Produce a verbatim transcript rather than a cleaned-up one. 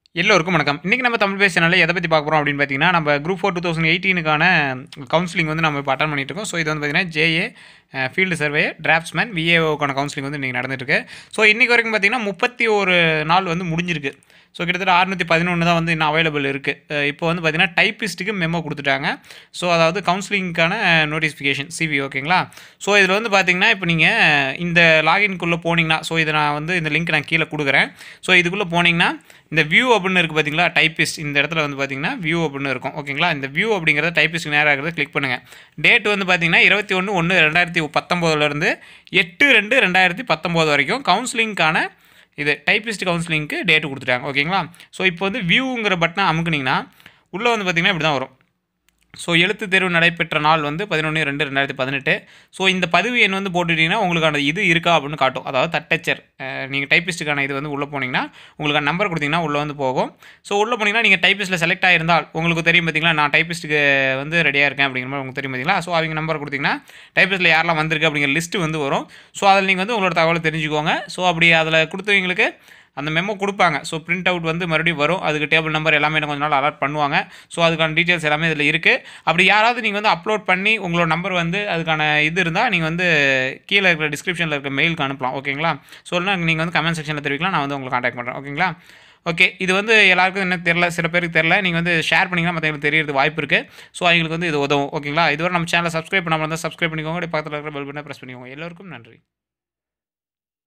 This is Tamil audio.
எல்லோருக்கும் வணக்கம். இன்னைக்கு நம்ம தமிழ் பேஸ் சேனல்ல எத பத்தி பார்க்க போறோம் அப்படின்னு பார்த்தீங்கன்னா, நம்ம குரூப் ஃபோர் டுவெண்ட்டி எயிட்டீனுக்கான கவுன்சிலிங் வந்து நம்ம இப்போ அட்டெண்ட் பண்ணிட்டு இருக்கோம். ஸோ இது வந்து பார்த்தீங்கன்னா, ஜேஏ அ ஃபீல்டு சர்வேயர், டிராஃப்ட்ஸ்மேன், விஏஓக்கான கவுன்சிலிங் வந்து இன்னைக்கு நடந்துட்டு இருக்கு. ஸோ இன்னைக்கு வரைக்கும் பார்த்தீங்கன்னா, முப்பத்தி ஒரு நாள் வந்து முடிஞ்சிருக்கு. ஸோ கிட்டத்தட்ட அறுநூற்று பதினொன்று தான் வந்து இன்னும் அவைலபிள் இருக்கு. அ இப்போ வந்து பார்த்தீங்கன்னா, டைப்பிஸ்ட்டுக்கு மெமோ குடுத்துட்டாங்க. ஸோ அதாவது கவுன்சிலிங்க்கான நோட்டிஃபிகேஷன் சிவி ஓகேங்களா? ஸோ இதில வந்து பார்த்தீங்கன்னா, இப்போ நீங்க இந்த லாகின்குள்ள போனீங்கன்னா, ஸோ இத நான் வந்து இந்த லிங்க் நான் கீழ குடுக்குறேன். ஸோ இதுக்குள்ள போனீங்கன்னா, இந்த வியூ அப்படின்னு இருக்குது பார்த்தீங்களா, டைப்பிஸ்ட் இந்த இடத்துல வந்து பார்த்தீங்கன்னா, வியூ அப்படின்னு இருக்கும் ஓகேங்களா? இந்த வியூ அப்படிங்கிறத டைப்பிஸ்ட்க்கு நேரா இருக்கிறத கிளிக் பண்ணுங்க. டேட் வந்து பார்த்தீங்கன்னா, இருபத்தி ஒன்று ஒன்று இரண்டாயிரத்து பத்தொன்பதிலிருந்து எட்டு ரெண்டு இரண்டாயிரத்து பத்தொன்பது வரைக்கும் கவுன்சிலிங்க்கான இது டைப்பிஸ்ட் கவுன்சிலிங்க்கு டேட் குடுத்துட்டாங்க ஓகேங்களா? ஸோ இப்போ வந்து வியூங்கிற பட்டன அமுக்குனீங்கன்னா, உள்ள வந்து பார்த்தீங்கன்னா, இப்படி தான் வரும். ஸோ எழுத்து தேர்வு நடைபெற்ற நாள் வந்து பதினொன்று ரெண்டு இரண்டாயிரத்து பதினெட்டு. ஸோ இந்த பதிவு எண் வந்து போட்டுட்டீங்கன்னா, உங்களுக்கான இது இருக்கா அப்படின்னு காட்டும். அதாவது தட்டச்சர் அ நீங்க டைப்பிஸ்ட்டுக்கான இது வந்து உள்ள போனீங்கன்னா, உங்களுக்கான நம்பர் குடுத்தீங்கன்னா உள்ள வந்து போகும். ஸோ உள்ள போனீங்கன்னா, நீங்க டைப்பிஸ்ட்ல செலக்ட் ஆயிருந்தால், உங்களுக்கு தெரியும் பார்த்தீங்களா, நான் டைப்பிஸ்ட்டுக்கு வந்து ரெடியா இருக்கேன் அப்படிங்கிற மாரி உங்களுக்கு தெரியும் பார்த்தீங்களா? ஸோ அவங்க நம்பர் குடுத்தீங்கன்னா, டைப்பிஸ்ட்ல யாரெல்லாம் வந்திருக்கு அப்படிங்கிற லிஸ்ட் வந்து வரும். ஸோ அதில நீங்க வந்து உங்களோட தகவல தெரிஞ்சுக்கோங்க. ஸோ அப்படி அதில குடுத்தவங்களுக்கு அந்த மெமோ குடுப்பாங்க. ஸோ பிரிண்ட் அவுட் வந்து மறுபடியும் வரும். அதுக்கு டேபிள் நம்பர் எல்லாமே இன்னும் கொஞ்ச நாள் அலாட் பண்ணுவாங்க. ஸோ அதுக்கான டீட்டெயில்ஸ் எல்லாமே இதில இருக்கு. அப்படி யாராவது நீங்க வந்து அப்லோட் பண்ணி உங்களோட நம்பர் வந்து அதுக்கான இது இருந்தா, நீங்க வந்து கீழ இருக்கிற டிஸ்கிரிப்ஷன்ல இருக்க மெயிலுக்கு அனுப்பலாம் ஓகேங்களா? ஸோ இல்லனா நீங்க வந்து கமெண்ட் செக்ஷன்ல தெரிவிக்கலாம். நான் வந்து உங்கள கான்டாக்ட் பண்றேன் ஓகேங்களா? ஓகே. இது வந்து எல்லாருக்கும் இன்னும் தெரியல. சில பேருக்கு தெரியல. நீங்க வந்து ஷேர் பண்ணீங்கன்னா மத்தவங்களுக்கு தெரியறதுக்கு வாய்ப்பு இருக்கு. ஸோ அவங்களுக்கு வந்து இது உதவும் ஓகேங்களா? இதுவரை நம்ம சேனல சப்ஸ்கிரைப் பண்ணாம இருந்தா சப்ஸ்கிரைப் பண்ணிக்கோங்க. அப்படியே பக்கத்தில இருக்கிற பெல் பட்டன பிரஸ் பண்ணிக்கோங்க. எல்லோருக்கும் நன்றி.